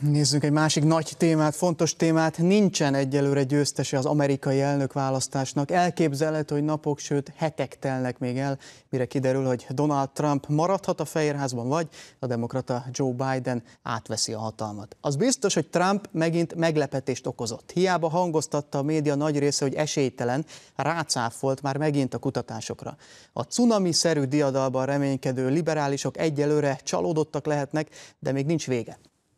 Nézzünk egy másik nagy témát, fontos témát. Nincsen egyelőre győztese az amerikai elnökválasztásnak. Elképzelhető, hogy napok, sőt hetek telnek még el, mire kiderül, hogy Donald Trump maradhat a Fehérházban, vagy a demokrata Joe Biden átveszi a hatalmat. Az biztos, hogy Trump megint meglepetést okozott. Hiába hangoztatta a média nagy része, hogy esélytelen, rácáfolt már megint a kutatásokra. A cunami-szerű diadalban reménykedő liberálisok egyelőre csalódottak lehetnek, de még nincs vége.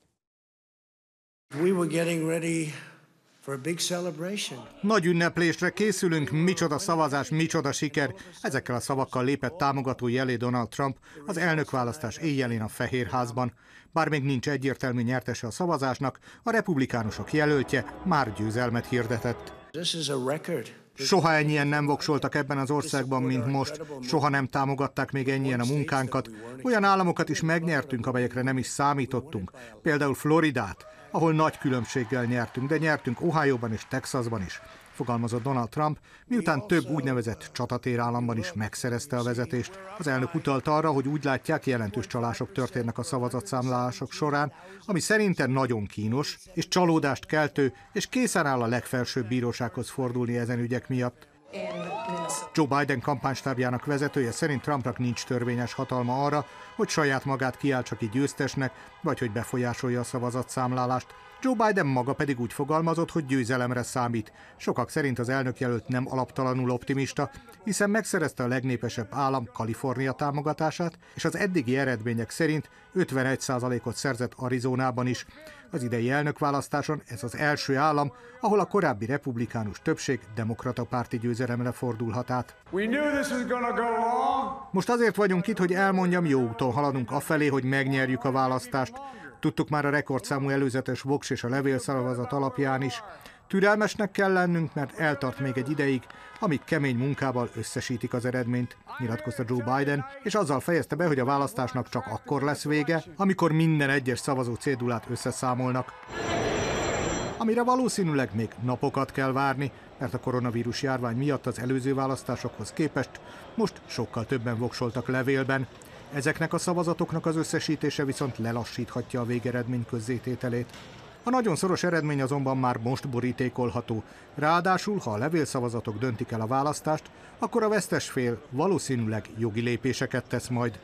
Nagy ünneplésre készülünk, micsoda szavazás, micsoda siker. Ezekkel a szavakkal lépett támogatói elé Donald Trump az elnökválasztás éjjelén a Fehérházban. Bár még nincs egyértelmű nyertese a szavazásnak, a republikánusok jelöltje már győzelmet hirdetett. Soha ennyien nem voksoltak ebben az országban, mint most. Soha nem támogatták még ennyien a munkánkat. Olyan államokat is megnyertünk, amelyekre nem is számítottunk. Például Floridát, ahol nagy különbséggel nyertünk, de nyertünk Ohioban és Texasban is, fogalmazott Donald Trump, miután több úgynevezett csatatér-államban is megszerezte a vezetést. Az elnök utalt arra, hogy úgy látják, jelentős csalások történnek a szavazatszámlálások során, ami szerinte nagyon kínos és csalódást keltő, és készen áll a legfelsőbb bírósághoz fordulni ezen ügyek miatt. Joe Biden kampánystábjának vezetője szerint Trumpnak nincs törvényes hatalma arra, hogy saját magát kiáltsa ki győztesnek, vagy hogy befolyásolja a szavazatszámlálást. Joe Biden maga pedig úgy fogalmazott, hogy győzelemre számít. Sokak szerint az elnökjelölt nem alaptalanul optimista, hiszen megszerezte a legnépesebb állam, Kalifornia támogatását, és az eddigi eredmények szerint 51%-ot szerzett Arizonában is. Az idei elnökválasztáson ez az első állam, ahol a korábbi republikánus többség demokrata párti győzelemre fordulhat át. Most azért vagyunk itt, hogy elmondjam, jó úton haladunk afelé, hogy megnyerjük a választást. Tudtuk már a rekordszámú előzetes voks és a levélszavazat alapján is. Türelmesnek kell lennünk, mert eltart még egy ideig, amíg kemény munkával összesítik az eredményt, nyilatkozta Joe Biden, és azzal fejezte be, hogy a választásnak csak akkor lesz vége, amikor minden egyes szavazó cédulát összeszámolnak. Amire valószínűleg még napokat kell várni, mert a koronavírus járvány miatt az előző választásokhoz képest most sokkal többen voksoltak levélben. Ezeknek a szavazatoknak az összesítése viszont lelassíthatja a végeredmény közzétételét. A nagyon szoros eredmény azonban már most borítékolható. Ráadásul, ha a levélszavazatok döntik el a választást, akkor a vesztes fél valószínűleg jogi lépéseket tesz majd.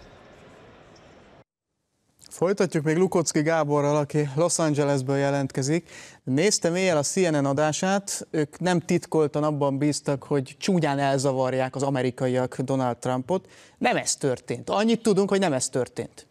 Folytatjuk még Lukocki Gáborral, aki Los Angelesből jelentkezik. Néztem éjjel a CNN adását, ők nem titkoltan abban bíztak, hogy csúnyán elzavarják az amerikaiak Donald Trumpot. Nem ez történt. Annyit tudunk, hogy nem ez történt.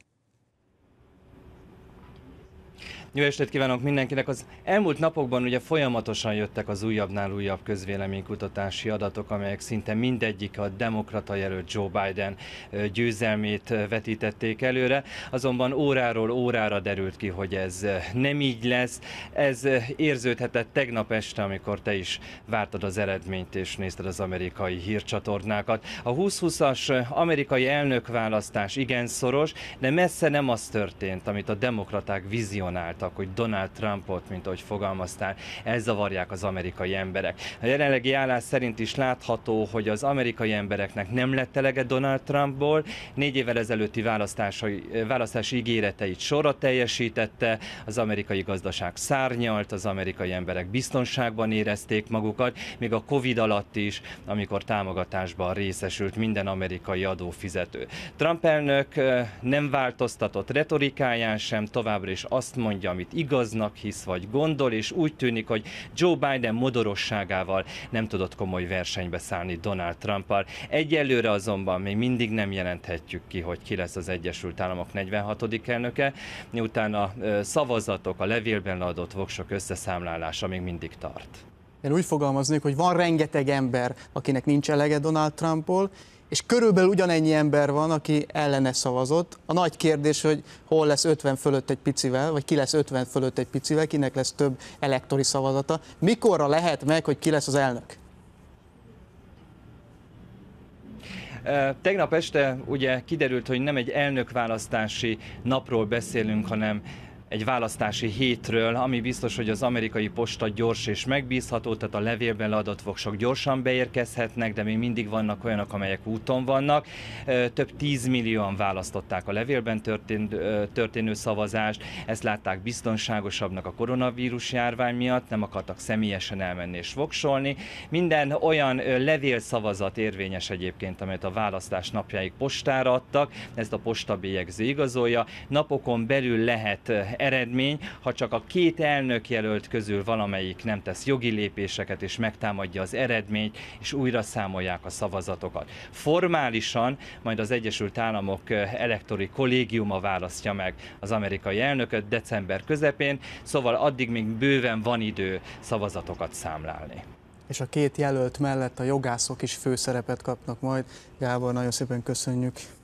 Jó estét kívánok mindenkinek! Az elmúlt napokban ugye folyamatosan jöttek az újabbnál újabb közvéleménykutatási adatok, amelyek szinte mindegyik a demokrata jelölt Joe Biden győzelmét vetítették előre. Azonban óráról órára derült ki, hogy ez nem így lesz. Ez érződhetett tegnap este, amikor te is vártad az eredményt és nézted az amerikai hírcsatornákat. A 2020-as amerikai elnökválasztás igen szoros, de messze nem az történt, amit a demokraták vizionáltak, hogy Donald Trumpot, mint ahogy fogalmaztál, elzavarják az amerikai emberek. A jelenlegi állás szerint is látható, hogy az amerikai embereknek nem lett elege Donald Trumpból. 4 évvel ezelőtti választási ígéreteit sorra teljesítette, az amerikai gazdaság szárnyalt, az amerikai emberek biztonságban érezték magukat, még a Covid alatt is, amikor támogatásban részesült minden amerikai adófizető. Trump elnök nem változtatott retorikáján sem, továbbra is azt mondja, amit igaznak hisz vagy gondol, és úgy tűnik, hogy Joe Biden modorosságával nem tudott komoly versenybe szállni Donald Trumpal. Egyelőre azonban még mindig nem jelenthetjük ki, hogy ki lesz az Egyesült Államok 46. elnöke, miután a szavazatok, a levélben adott voksok összeszámlálása még mindig tart. Én úgy fogalmaznék, hogy van rengeteg ember, akinek nincs elege Donald Trumpból, és körülbelül ugyanennyi ember van, aki ellene szavazott. A nagy kérdés, hogy hol lesz 50 fölött egy picivel, vagy ki lesz 50 fölött egy picivel, kinek lesz több elektori szavazata. Mikorra lehet meg, hogy ki lesz az elnök? Tegnap este ugye kiderült, hogy nem egy elnökválasztási napról beszélünk, hanem egy választási hétről, ami biztos, hogy az amerikai posta gyors és megbízható, tehát a levélben leadott voksok gyorsan beérkezhetnek, de még mindig vannak olyanok, amelyek úton vannak. Több 10 millióan választották a levélben történő szavazást, ezt látták biztonságosabbnak a koronavírus járvány miatt, nem akartak személyesen elmenni és voksolni. Minden olyan levélszavazat érvényes egyébként, amelyet a választás napjáig postára adtak, ezt a postabélyegző igazolja. Napokon belül lehet eredmény, ha csak a két elnökjelölt közül valamelyik nem tesz jogi lépéseket és megtámadja az eredményt, és újra számolják a szavazatokat. Formálisan majd az Egyesült Államok elektori kollégiuma választja meg az amerikai elnököt december közepén, szóval addig még bőven van idő szavazatokat számlálni. És a két jelölt mellett a jogászok is főszerepet kapnak majd. Gábor, nagyon szépen köszönjük.